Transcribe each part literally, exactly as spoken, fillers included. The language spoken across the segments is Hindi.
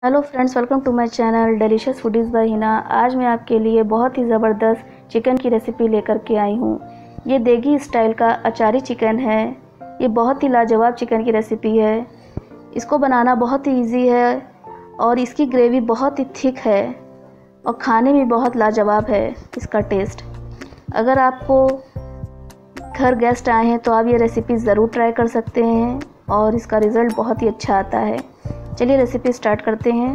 Hello friends, welcome to my channel delicious foodies by Hina. आज मैं आपके लिए बहुत ही ज़बरदस्त चिकन की रेसिपी लेकर के आई हूँ। ये देगी स्टाइल का अचारी चिकन है। ये बहुत ही लाजवाब चिकन की रेसिपी है। इसको बनाना बहुत ही इजी है और इसकी ग्रेवी बहुत ही थिक है और खाने में बहुत लाजवाब है इसका टेस्ट। अगर आपको घर गेस्ट आए हैं तो आप ये रेसिपी ज़रूर ट्राई कर सकते हैं और इसका रिज़ल्ट बहुत ही अच्छा आता है। चलिए रेसिपी स्टार्ट करते हैं।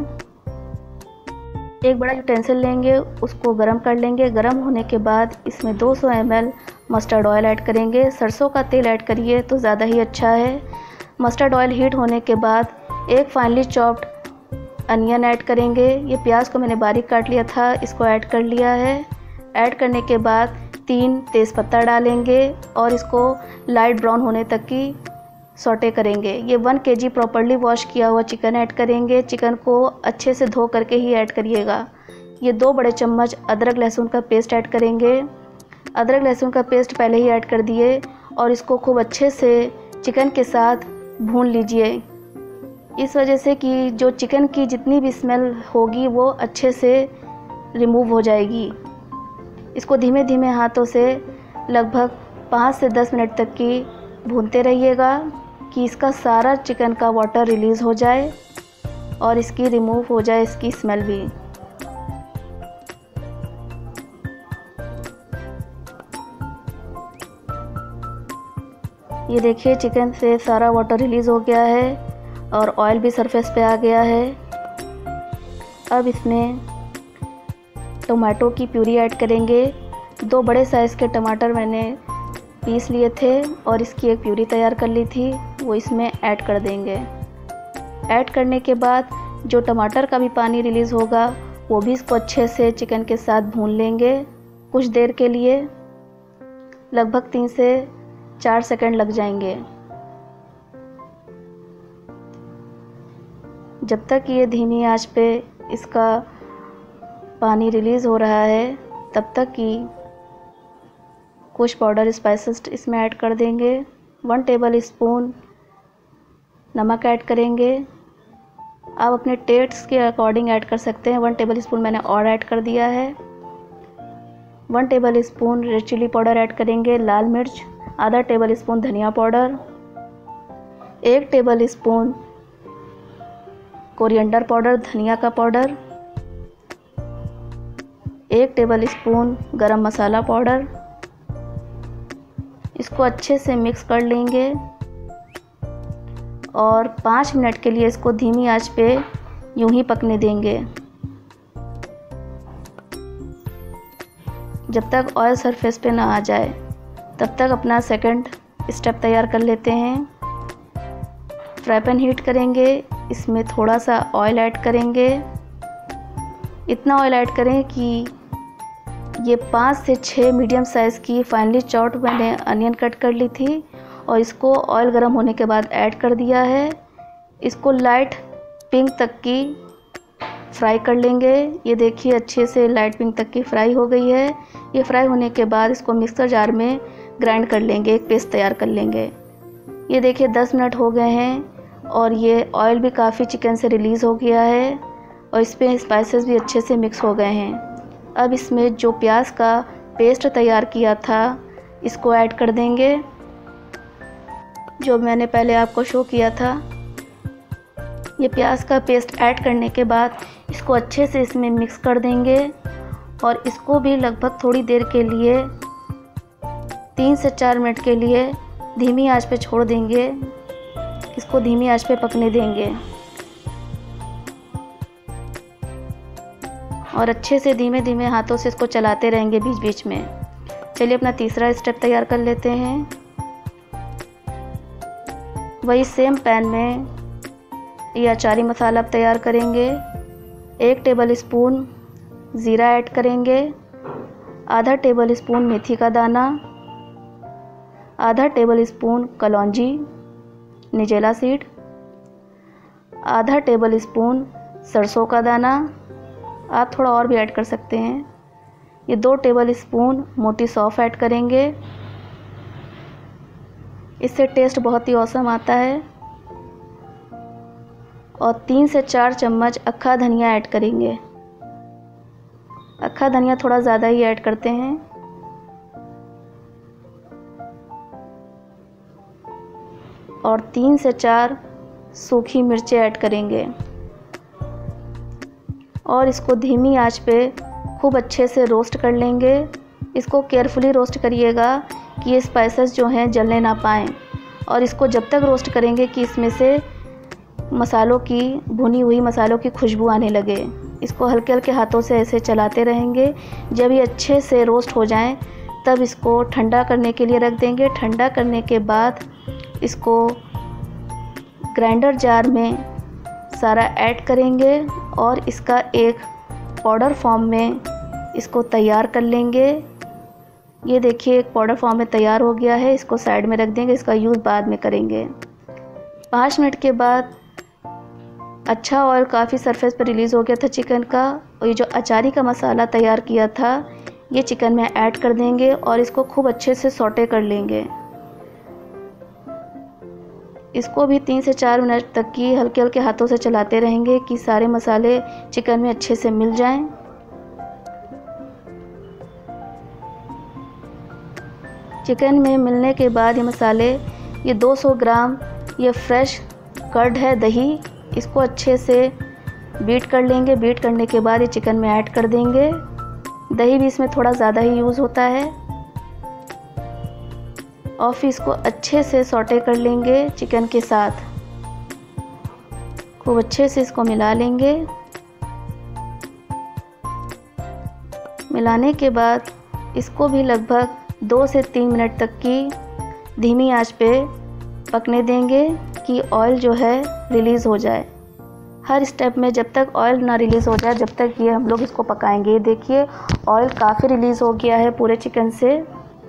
एक बड़ा यूटेंसिल लेंगे, उसको गरम कर लेंगे। गरम होने के बाद इसमें दो सौ M L mustard oil add करेंगे। सरसों का तेल ऐड करिए तो ज़्यादा ही अच्छा है। मस्टर्ड ऑयल हीट होने के बाद एक फाइनली चॉप्ड अनियन ऐड करेंगे। ये प्याज को मैंने बारीक काट लिया था, इसको ऐड कर लिया है। ऐड करने के बाद तीन तेज़पत्ता डालेंगे और इसको लाइट ब्राउन होने तक की सौटे करेंगे। ये वन केजी प्रॉपर्ली वॉश किया हुआ चिकन ऐड करेंगे। चिकन को अच्छे से धो करके ही ऐड करिएगा। ये दो बड़े चम्मच अदरक लहसुन का पेस्ट ऐड करेंगे। अदरक लहसुन का पेस्ट पहले ही ऐड कर दिए और इसको खूब अच्छे से चिकन के साथ भून लीजिए। इस वजह से कि जो चिकन की जितनी भी स्मेल होगी वो अच्छे से रिमूव हो जाएगी। इसको धीमे धीमे हाथों से लगभग पाँच से दस मिनट तक की भूनते रहिएगा कि इसका सारा चिकन का वाटर रिलीज़ हो जाए और इसकी रिमूव हो जाए इसकी स्मेल भी। ये देखिए चिकन से सारा वाटर रिलीज़ हो गया है और ऑयल भी सरफेस पे आ गया है। अब इसमें टोमेटो की प्यूरी ऐड करेंगे। दो बड़े साइज़ के टमाटर मैंने पीस लिए थे और इसकी एक प्यूरी तैयार कर ली थी, वो इसमें ऐड कर देंगे। ऐड करने के बाद जो टमाटर का भी पानी रिलीज़ होगा वो भी इसको अच्छे से चिकन के साथ भून लेंगे कुछ देर के लिए। लगभग तीन से चार सेकंड लग जाएंगे। जब तक ये धीमी आंच पे इसका पानी रिलीज़ हो रहा है तब तक कि कुछ पाउडर स्पाइसेस इसमें ऐड कर देंगे। वन टेबल स्पून नमक ऐड करेंगे। आप अपने टेस्ट के अकॉर्डिंग ऐड कर सकते हैं। वन टेबल स्पून मैंने और ऐड कर दिया है। One tablespoon red chilli powder add करेंगे। लाल मिर्च, आधा टेबल स्पून धनिया पाउडर, एक टेबल स्पून कोरिएंडर पाउडर धनिया का पाउडर, एक टेबल स्पून गरम मसाला पाउडर। इसको अच्छे से मिक्स कर लेंगे और पाँच मिनट के लिए इसको धीमी आंच पे यूं ही पकने देंगे जब तक ऑयल सरफेस पे ना आ जाए। तब तक अपना सेकंड स्टेप तैयार कर लेते हैं। फ्राई पैन हीट करेंगे, इसमें थोड़ा सा ऑयल ऐड करेंगे। इतना ऑयल ऐड करें कि ये पाँच से छः मीडियम साइज़ की फाइनली चॉप्ड मैंने अनियन कट कर ली थी और इसको ऑयल गर्म होने के बाद ऐड कर दिया है। इसको लाइट पिंक तक की फ्राई कर लेंगे। ये देखिए अच्छे से लाइट पिंक तक की फ्राई हो गई है। ये फ्राई होने के बाद इसको मिक्सर जार में ग्राइंड कर लेंगे, एक पेस्ट तैयार कर लेंगे। ये देखिए दस मिनट हो गए हैं और ये ऑयल भी काफ़ी चिकन से रिलीज़ हो गया है और इस पर स्पाइसेस भी अच्छे से मिक्स हो गए हैं। अब इसमें जो प्याज का पेस्ट तैयार किया था इसको ऐड कर देंगे, जो मैंने पहले आपको शो किया था। ये प्याज का पेस्ट ऐड करने के बाद इसको अच्छे से इसमें मिक्स कर देंगे और इसको भी लगभग थोड़ी देर के लिए तीन से चार मिनट के लिए धीमी आंच पे छोड़ देंगे। इसको धीमी आंच पे पकने देंगे और अच्छे से धीमे धीमे हाथों से इसको चलाते रहेंगे बीच बीच में। चलिए अपना तीसरा स्टेप तैयार कर लेते हैं। वही सेम पैन में ये अचारी मसाला तैयार करेंगे। एक टेबल स्पून ज़ीरा ऐड करेंगे, आधा टेबल स्पून मेथी का दाना, आधा टेबल स्पून कलौंजी निजेला सीड, आधा टेबल स्पून सरसों का दाना। आप थोड़ा और भी ऐड कर सकते हैं। ये दो टेबल स्पून मोटी सौंफ ऐड करेंगे। इससे टेस्ट बहुत ही औसम आता है। और तीन से चार चम्मच अक्खा धनिया ऐड करेंगे। अक्खा धनिया थोड़ा ज़्यादा ही ऐड करते हैं। और तीन से चार सूखी मिर्चें ऐड करेंगे और इसको धीमी आंच पे खूब अच्छे से रोस्ट कर लेंगे। इसको केयरफुली रोस्ट करिएगा कि ये स्पाइसेस जो हैं जलने ना पाएँ। और इसको जब तक रोस्ट करेंगे कि इसमें से मसालों की भुनी हुई मसालों की खुशबू आने लगे। इसको हल्के हल्के हाथों से ऐसे चलाते रहेंगे। जब ये अच्छे से रोस्ट हो जाएं तब इसको ठंडा करने के लिए रख देंगे। ठंडा करने के बाद इसको ग्राइंडर जार में सारा ऐड करेंगे और इसका एक पाउडर फॉर्म में इसको तैयार कर लेंगे। ये देखिए एक पाउडर फॉर्म में तैयार हो गया है। इसको साइड में रख देंगे, इसका यूज़ बाद में करेंगे। पाँच मिनट के बाद अच्छा ऑयल काफ़ी सरफेस पर रिलीज़ हो गया था चिकन का। और ये जो अचारी का मसाला तैयार किया था ये चिकन में ऐड कर देंगे और इसको खूब अच्छे से सौटे कर लेंगे। इसको भी तीन से चार मिनट तक की हल्के हल्के हाथों से चलाते रहेंगे कि सारे मसाले चिकन में अच्छे से मिल जाएं। चिकन में मिलने के बाद ये मसाले, ये दो सौ ग्राम ये फ्रेश कर्ड है दही, इसको अच्छे से बीट कर लेंगे। बीट करने के बाद ये चिकन में ऐड कर देंगे। दही भी इसमें थोड़ा ज़्यादा ही यूज़ होता है। और फिर इसको अच्छे से सौटे कर लेंगे चिकन के साथ। खूब अच्छे से इसको मिला लेंगे। मिलाने के बाद इसको भी लगभग दो से तीन मिनट तक की धीमी आंच पे पकने देंगे कि ऑयल जो है रिलीज़ हो जाए। हर स्टेप में जब तक ऑयल ना रिलीज़ हो जाए जब तक ये हम लोग इसको पकाएंगे। देखिए ऑयल काफ़ी रिलीज़ हो गया है पूरे चिकन से।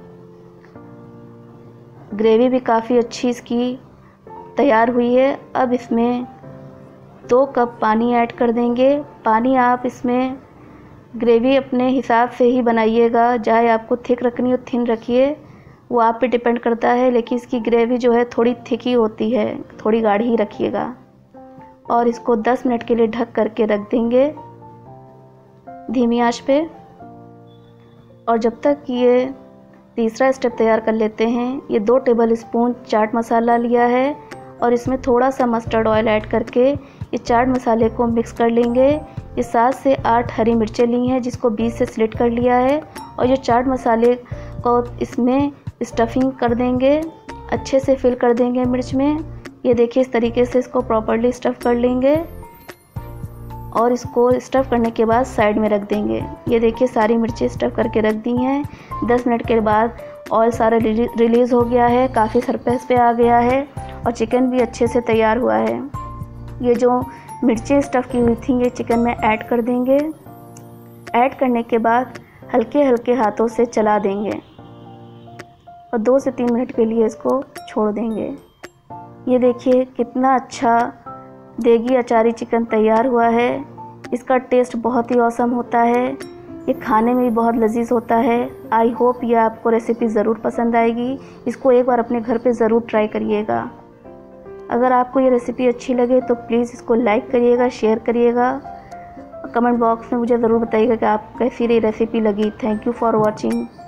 ग्रेवी भी काफ़ी अच्छी इसकी तैयार हुई है। अब इसमें दो कप पानी ऐड कर देंगे। पानी आप इसमें ग्रेवी अपने हिसाब से ही बनाइएगा, चाहे आपको थिक रखनी हो थिन रखिए, वो आप पे डिपेंड करता है। लेकिन इसकी ग्रेवी जो है थोड़ी थिक ही होती है, थोड़ी गाढ़ी ही रखिएगा। और इसको दस मिनट के लिए ढक करके रख देंगे धीमी आंच पे। और जब तक ये तीसरा स्टेप तैयार कर लेते हैं, ये दो टेबल स्पून चाट मसाला लिया है और इसमें थोड़ा सा मस्टर्ड ऑयल ऐड करके ये चाट मसाले को मिक्स कर लेंगे। ये सात से आठ हरी मिर्चें ली हैं जिसको बीच से स्लिट कर लिया है। और ये चाट मसाले को इसमें स्टफिंग कर देंगे, अच्छे से फिल कर देंगे मिर्च में। ये देखिए इस तरीके से इसको प्रॉपर्ली स्टफ़ कर लेंगे और इसको स्टफ़ करने के बाद साइड में रख देंगे। ये देखिए सारी मिर्चें स्टफ़ करके रख दी हैं। दस मिनट के बाद ऑयल सारा रिलीज़ हो गया है, काफ़ी सरफेस पे आ गया है और चिकन भी अच्छे से तैयार हुआ है। ये जो मिर्चें स्टफ़ की हुई थी ये चिकन में ऐड कर देंगे। ऐड करने के बाद हल्के हल्के हाथों से चला देंगे और दो से तीन मिनट के लिए इसको छोड़ देंगे। ये देखिए कितना अच्छा देगी अचारी चिकन तैयार हुआ है। इसका टेस्ट बहुत ही औसम होता है, ये खाने में भी बहुत लजीज होता है। आई होप ये आपको रेसिपी ज़रूर पसंद आएगी। इसको एक बार अपने घर पे ज़रूर ट्राई करिएगा। अगर आपको ये रेसिपी अच्छी लगे तो प्लीज़ इसको लाइक करिएगा, शेयर करिएगा। कमेंट बॉक्स में मुझे ज़रूर बताइएगा कि आप कैसी ये रेसिपी लगी। Thank you for watching.